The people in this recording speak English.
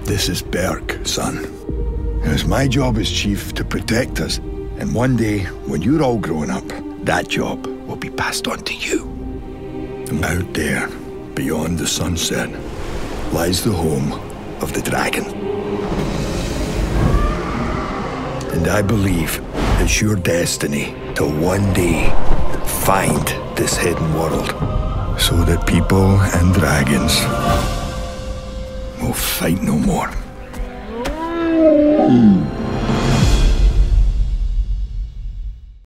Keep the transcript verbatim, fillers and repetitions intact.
This is Berk, son. And it's my job as chief to protect us. And one day, when you're all grown up, that job will be passed on to you. And out there, beyond the sunset, lies the home of the dragon. And I believe it's your destiny to one day find this hidden world, so that people and dragons will fight no more. Mm.